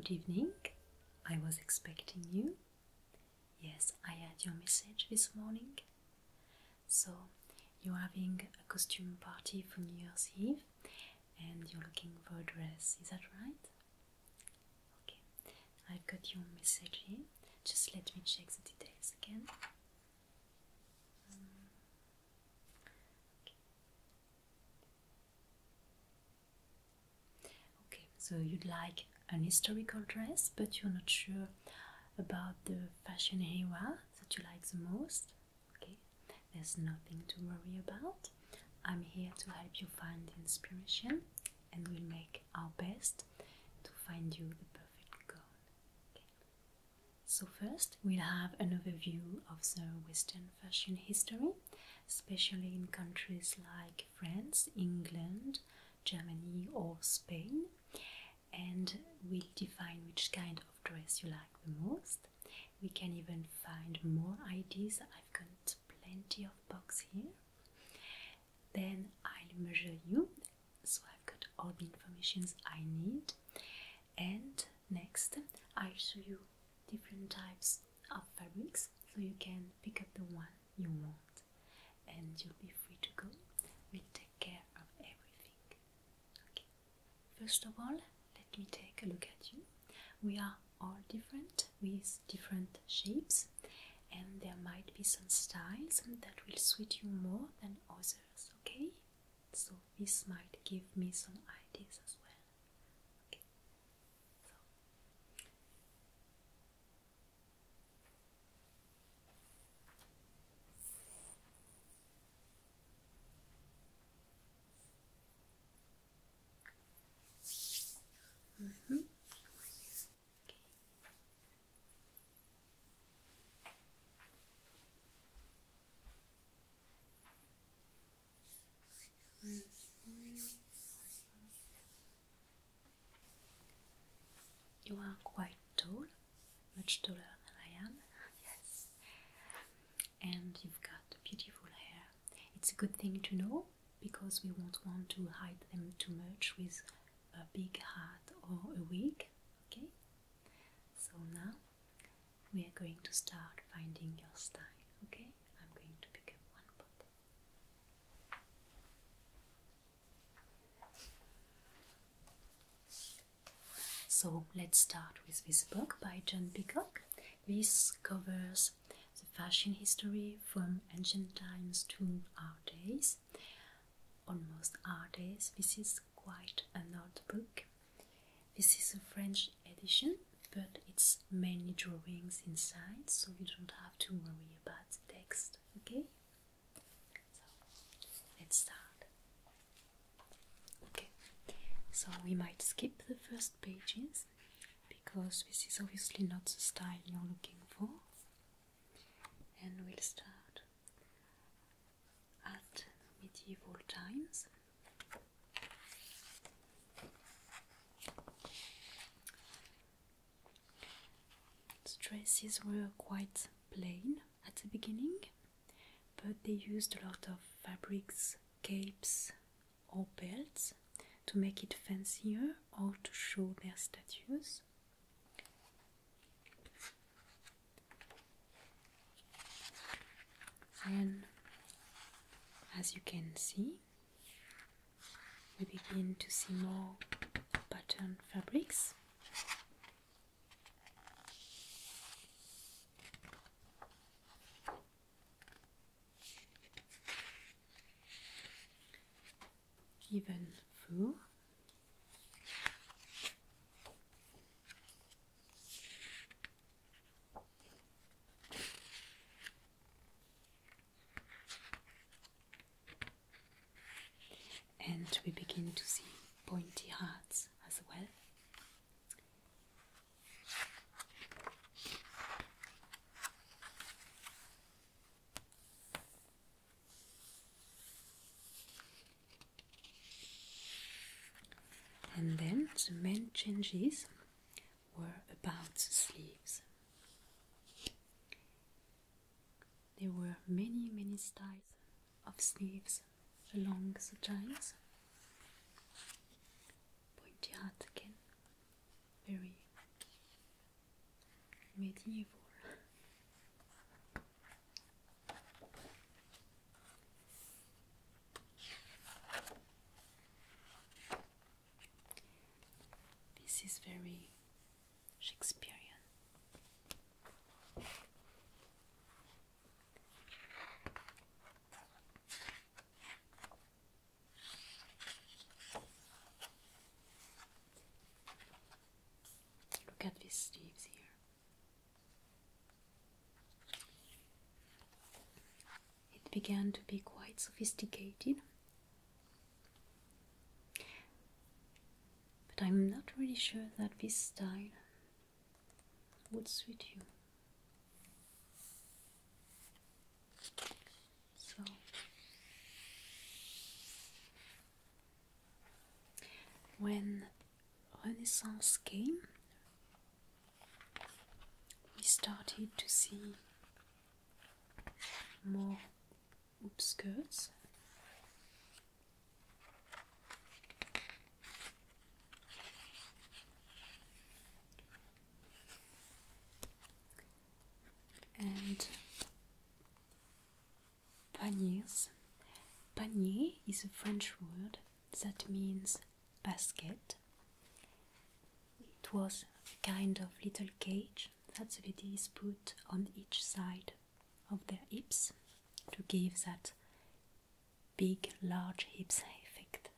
Good evening. I was expecting you. Yes, I had your message this morning. So, you're having a costume party for New Year's Eve and you're looking for a dress, is that right? Okay, I've got your message here. Just let me check the details again. Okay, so you'd like an historical dress, but you're not sure about the fashion era that you like the most. Okay, there's nothing to worry about. I'm here to help you find inspiration and we'll make our best to find you the perfect gown. Okay. So first we'll have an overview of the Western fashion history, especially in countries like France, England, Germany or Spain, and we'll define which kind of dress you like the most. We can even find more ideas. I've got plenty of boxes here. Then I'll measure you, so I've got all the information I need. And next I'll show you different types of fabrics, so you can pick up the one you want and you'll be free to go. We'll take care of everything. Okay. First of all, let me take a look at you. We are all different with different shapes, and there might be some styles that will suit you more than others, okay? So this might give me some ideas as well. Okay. So. You are quite tall, much taller than I am, yes. And you've got beautiful hair. It's a good thing to know because we won't want to hide them too much with a big hat or a wig, okay? So now we are going to start finding your style, okay? I'm going to pick up one pot. So let's start with this book by John Peacock. This covers the fashion history from ancient times to our days, almost our days. This is quite an old book. This is a French edition, but it's mainly drawings inside, so you don't have to worry about the text, okay? So let's start. Okay, so we might skip the first pages because this is obviously not the style you're looking for, and we'll start at medieval times. The dresses were quite plain at the beginning, but they used a lot of fabrics, capes or belts to make it fancier or to show their status. Then, as you can see, we begin to see more pattern fabrics. Even fur. And we begin to see pointy hats as well. And then the main changes were about the sleeves. There were many styles of sleeves along the times. Pointy hat again, very medieval. This is very Shakespearean. Look at these sleeves here. It began to be quite sophisticated, but I'm not really sure that this style would suit you. So when Renaissance came, we started to see more hoop skirts. And paniers. Panier is a French word that means basket. It was a kind of little cage that the ladies put on each side of their hips to give that big, large hips effect.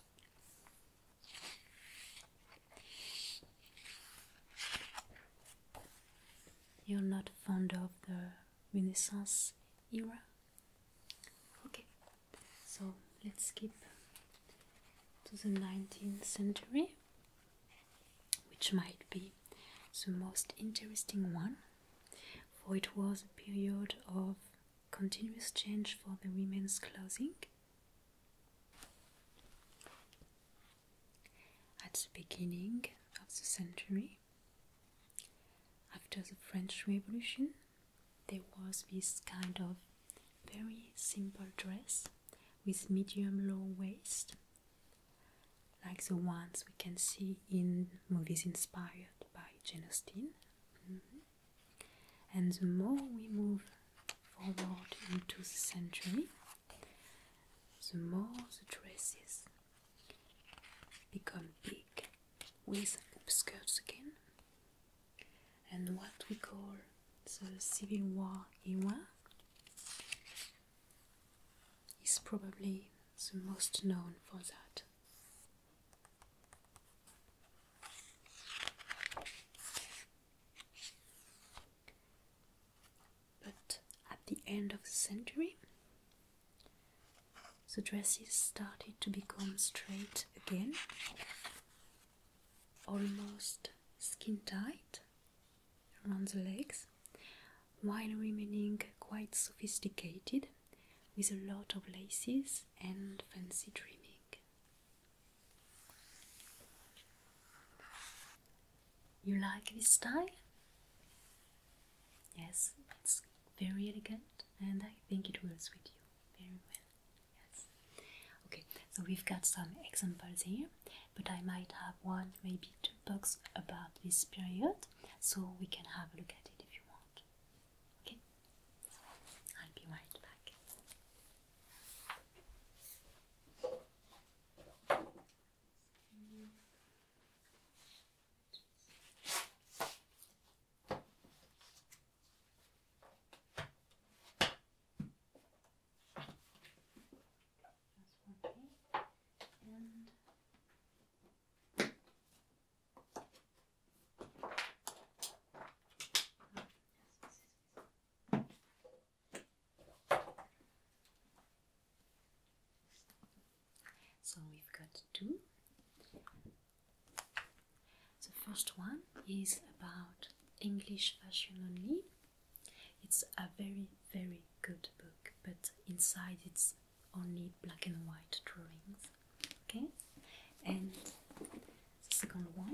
You're not fond of the Renaissance era? Okay, so let's skip to the 19th century, which might be the most interesting one, for it was a period of continuous change for the women's clothing. At the beginning of the century, after the French Revolution, there was this kind of very simple dress with medium-low waist, like the ones we can see in movies inspired by Jane Austen. And the more we move forward into the century, the more the dresses become big with hoop skirts again. And what we call the Civil War era is probably the most known for that. But at the end of the century, the dresses started to become straight again, almost skin tight around the legs, while remaining quite sophisticated with a lot of laces and fancy trimming. You like this style? Yes, it's very elegant and I think it will suit you very well. Yes. Okay, so we've got some examples here, but I might have one, maybe two books about this period, so we can have a look at it if you want. Okay, I'll be right back. So we've got two. The first one is about English fashion only. It's a very, very good book, but inside it's only black and white drawings. Okay? And the second one,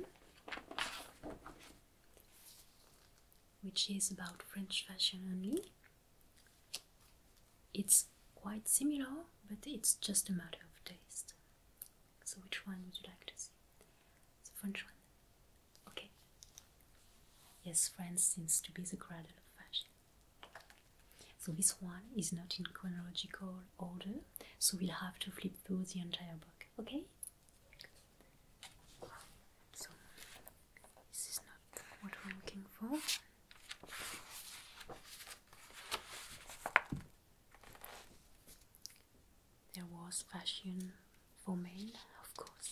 which is about French fashion only. It's quite similar, but it's just a matter of taste. So which one would you like to see? The French one? Okay. Yes, France seems to be the cradle of fashion. So this one is not in chronological order, so we'll have to flip through the entire book, okay? So, this is not what we're looking for. There was fashion for men, of course.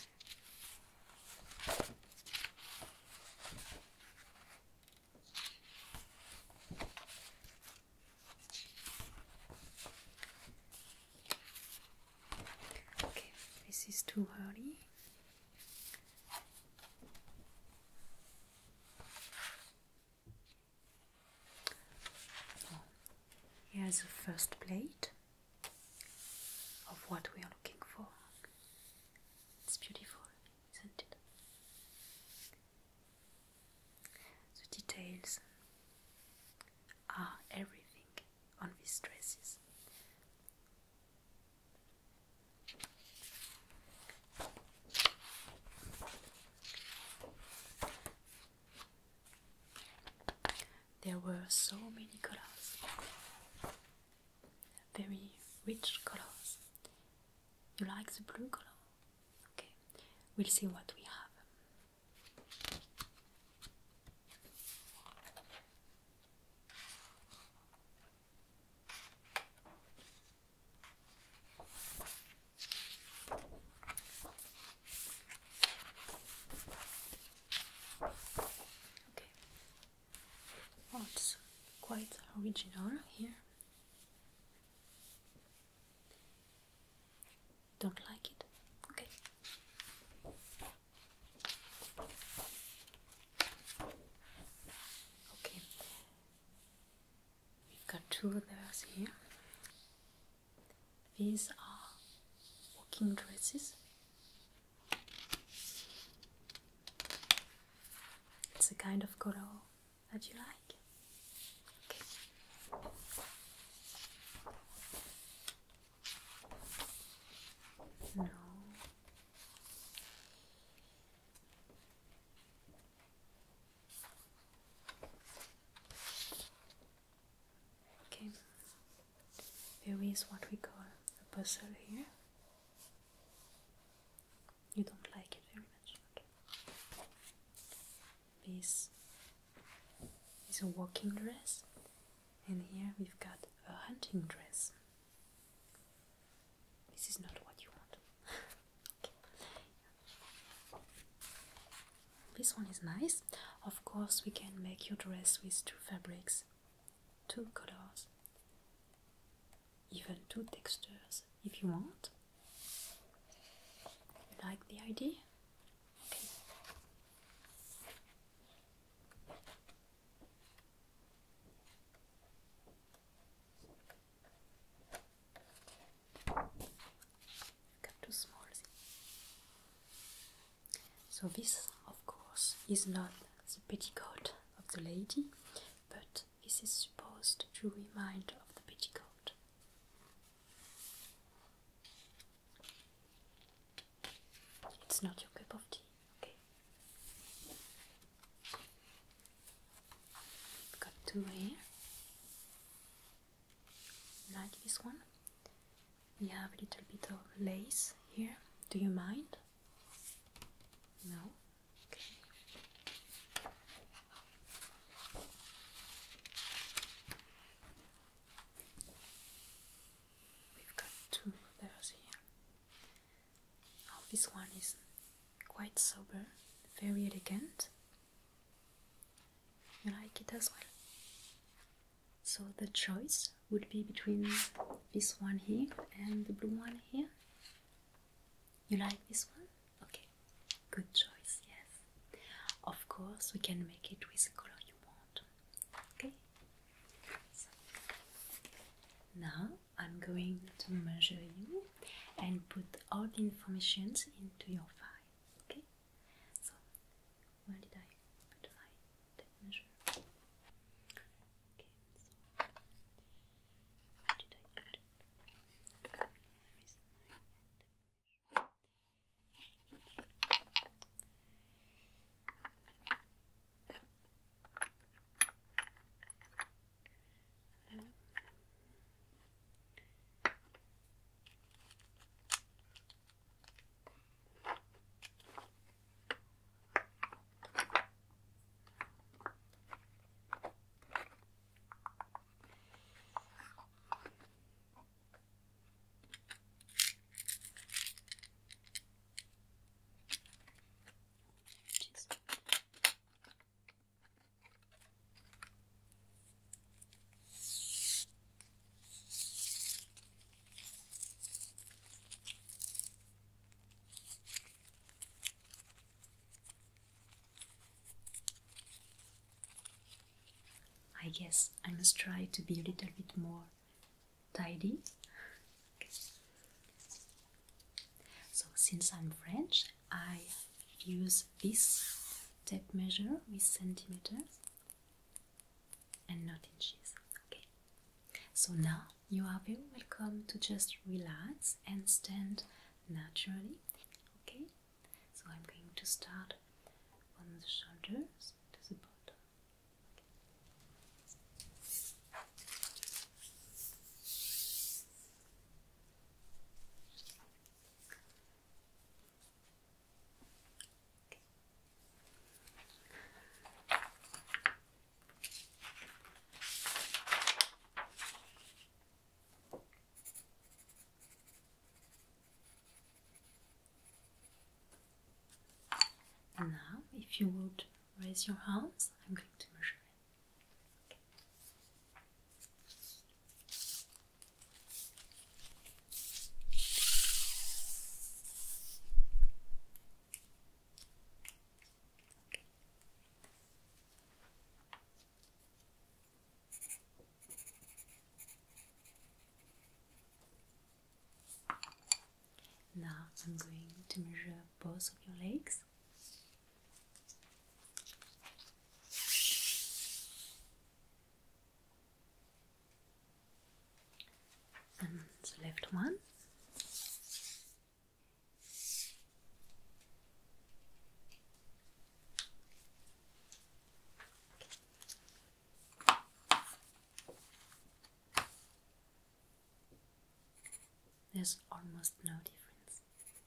Okay, this is too early. Oh, here's the first plate of what we are looking for. It's beautiful, isn't it? The details are everything on these dresses. There were so many colors, very rich colors. You like the blue color? Okay, we'll see what we have. Okay, oh, it's quite original here. Don't like it? Okay. Okay. We've got two others here. These are walking dresses. It's the kind of color that you like. Okay. No. Okay. There is what we call a puzzle here. You don't like it very much. Okay. This is a walking dress, and here we've got a hunting dress. This is not what you want. Okay. This one is nice. Of course, we can make your dress with two fabrics, two colors, even two textures if you want. You like the idea? Okay. Got two smalls. So this, of course, is not the petticoat of the lady, but this is supposed to remind of the petticoat. It's not your cup of tea, okay? We've got two here. Like this one. We have a little bit of lace here. Do you mind? No? Okay. We've got two others here. Oh, this one is quite sober, very elegant. You like it as well? So the choice would be between this one here and the blue one here. You like this one? Okay, good choice, yes. Of course, we can make it with the color you want. Okay? So, now I'm going to measure you and put all the information into your file. Okay? So, where did I put my tape measure? Okay, so where did I put it? Where is my tape measure? guess I must try to be a little bit more tidy. Okay. So since I'm French, I use this tape measure with centimeters and not inches. Okay. So now you are very welcome to just relax and stand naturally. Okay. So I'm going to start from the shoulders to the bottom. Now, if you would raise your arms, I'm going to measure it. Okay. Now I'm going to measure both of your legs. And the left one. There's almost no difference.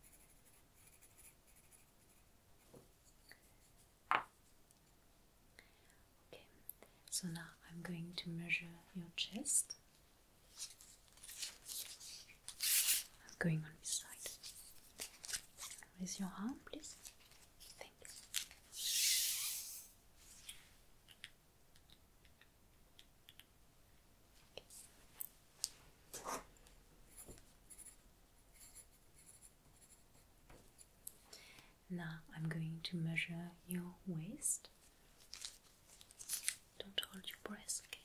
Okay, so now I'm going to measure your chest. I'm going on this side. Raise your arm, please. Thank you. Now I'm going to measure your waist. Don't hold your breath, okay?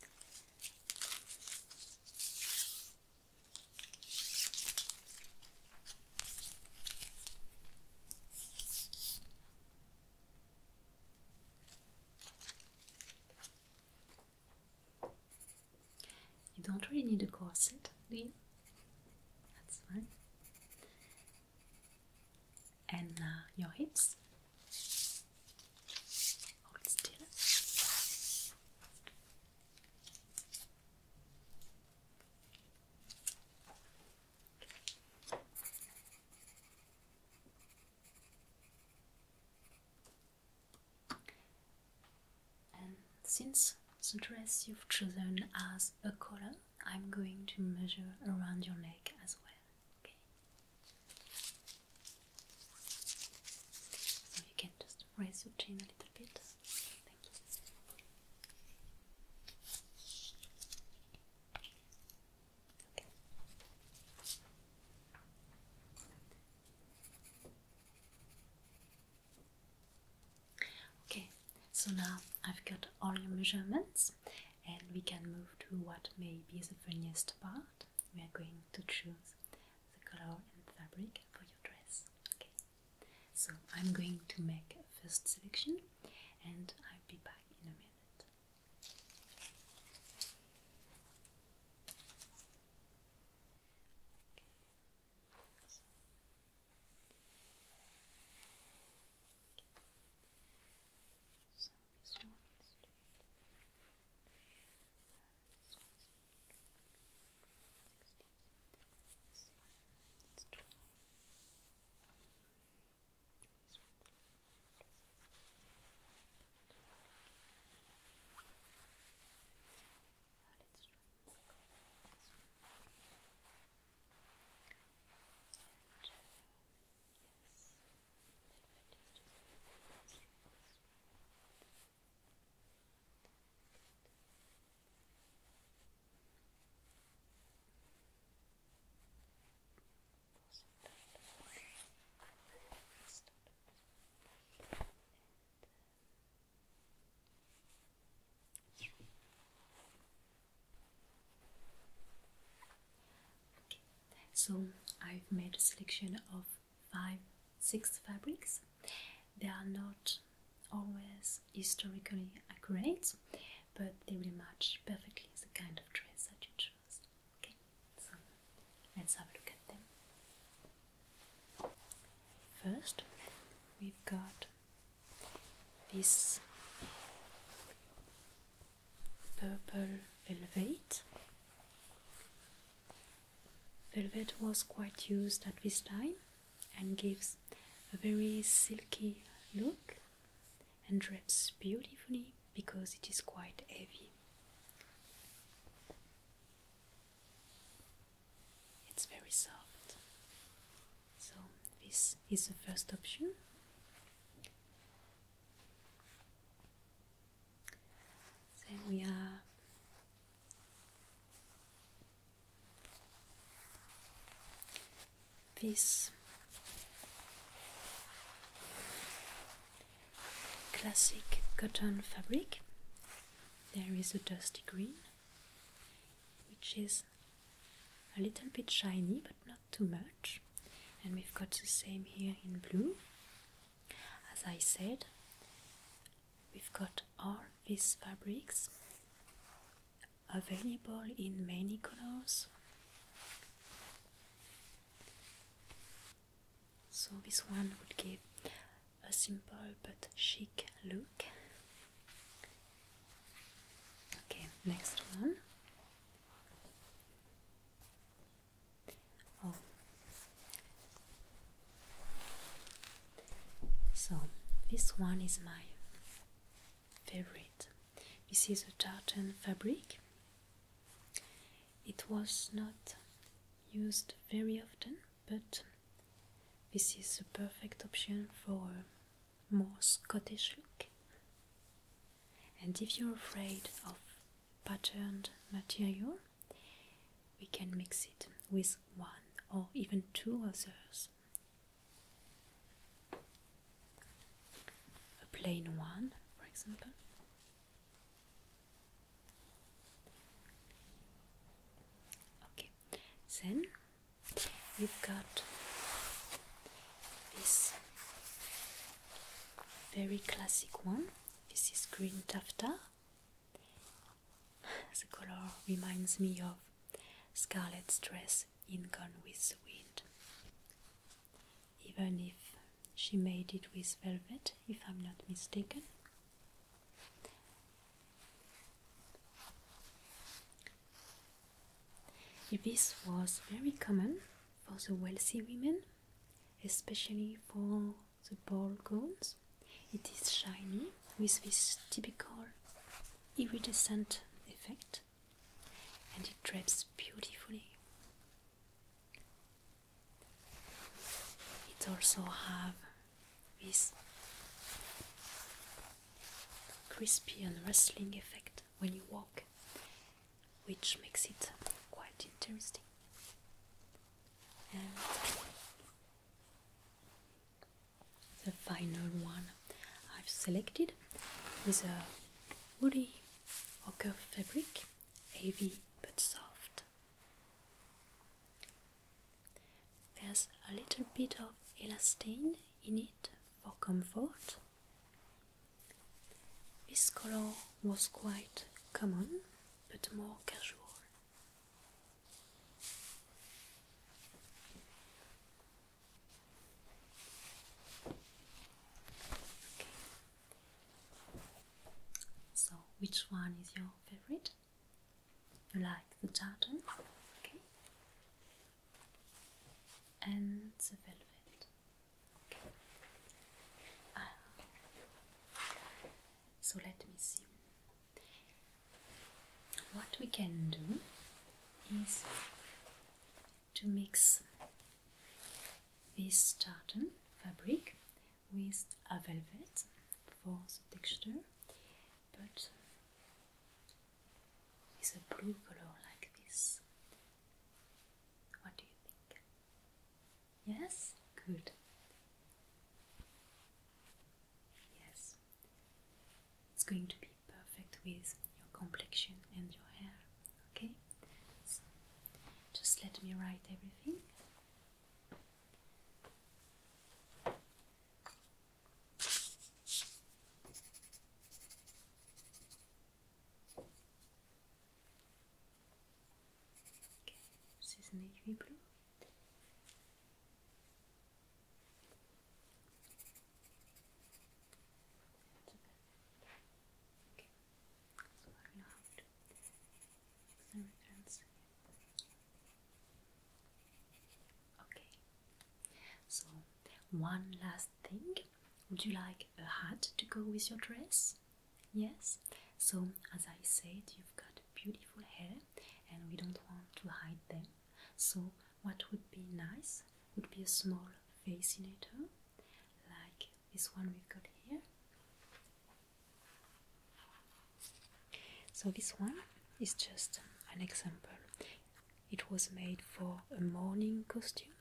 You don't really need a corset, do you? That's fine. And now your hips. Hold still. And since the dress you've chosen as a color, I'm going to measure around your neck as well. Okay. So you can just raise your chin a little bit. Thank you. Okay. Okay, so now I've got all your measurements and we can move to what may be the funniest part. We are going to choose the color and fabric for your dress. Okay, so I'm going to make a first selection and I'll be back in a minute. So I've made a selection of 6 fabrics. They are not always historically accurate, but they will match perfectly the kind of dress that you choose. Okay, so let's have a look at them. First, we've got this purple velvet. Velvet was quite used at this time and gives a very silky look and drapes beautifully because it is quite heavy. It's very soft. So this is the first option. Then we have this classic cotton fabric. There is a dusty green, which is a little bit shiny but not too much, and we've got the same here in blue. As I said, we've got all these fabrics available in many colors. So this one would give a simple but chic look. Okay, next one. Oh, so this one is my favorite. This is a tartan fabric. It was not used very often, but this is a perfect option for a more Scottish look. And if you're afraid of patterned material, we can mix it with 1 or even 2 others. A plain one, for example. Okay, then we've got this very classic one. This is green taffeta. The color reminds me of Scarlett's dress in Gone with the Wind, even if she made it with velvet, if I'm not mistaken. This was very common for the wealthy women, especially for the ball gowns. It is shiny with this typical iridescent effect, and it drapes beautifully. It also has this crispy and rustling effect when you walk, which makes it quite interesting. And the final one I've selected is a woolly ochre fabric, heavy but soft. There's a little bit of elastane in it for comfort. This color was quite common but more casual. Which one is your favorite? You like the tartan? Okay. And the velvet. Okay. So let me see. What we can do is to mix this tartan fabric with a velvet for the texture, but with a blue color like this. What do you think? Yes? Good. Yes. It's going to be perfect with your complexion and your hair. Okay? So just let me write everything with navy blue. Okay, so I will have to fix the reference. Okay, so one last thing. Would you like a hat to go with your dress? Yes? So, as I said, you've got beautiful hair and we don't want to hide them. So, what would be nice would be a small fascinator, like this one we've got here. So, this one is just an example. It was made for a morning costume.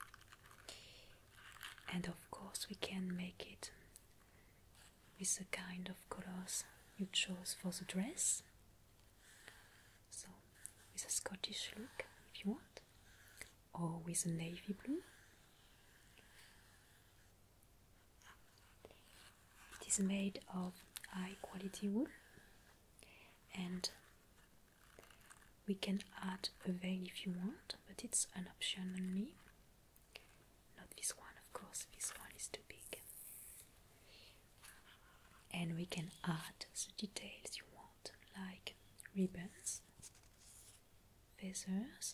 And of course we can make it with the kind of colors you chose for the dress. So with a Scottish look if you want, or with a navy blue. It is made of high quality wool and we can add a veil if you want, but it's an option only. Not this one, of course, this one is too big. And we can add the details you want, like ribbons, feathers,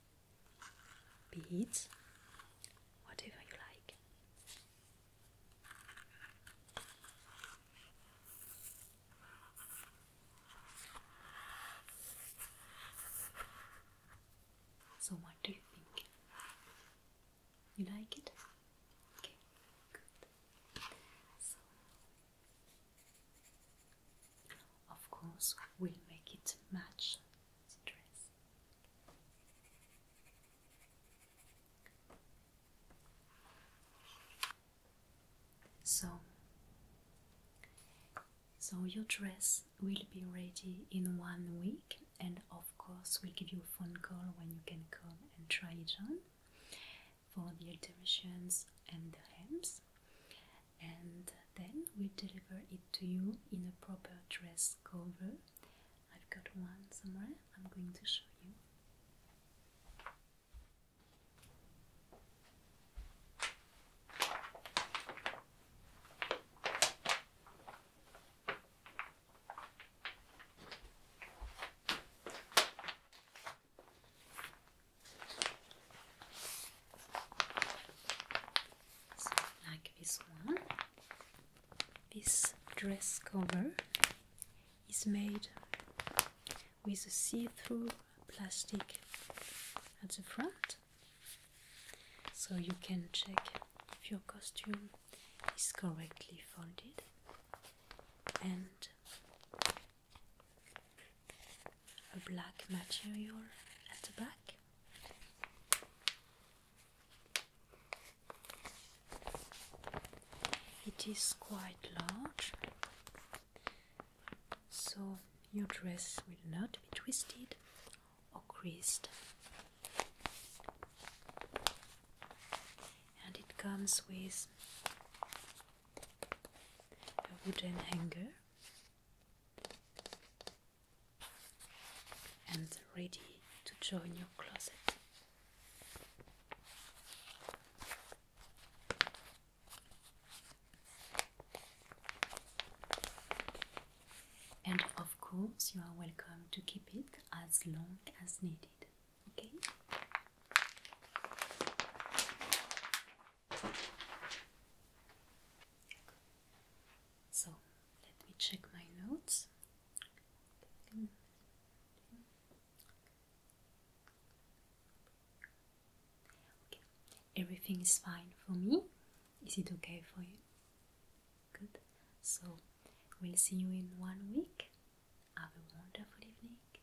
beads, whatever you like. So what do you think? You like it? Okay, good. So, of course, we'll make it match the dress. So your dress will be ready in 1 week, and of course we'll give you a phone call when you can come and try it on for the alterations and the hems, and then we'll deliver it to you in a proper dress cover. I've got one somewhere, I'm going to show you. This one, this dress cover is made with a see-through plastic at the front, so you can check if your costume is correctly folded, and a black material at the back. It is quite large, so your dress will not be twisted or creased. And it comes with a wooden hanger and ready to join your closet. And of course, you are welcome to keep it as long as needed, okay? So, let me check my notes. Okay, everything is fine for me. Is it okay for you? Good. So, we'll see you in 1 week. Have a wonderful evening.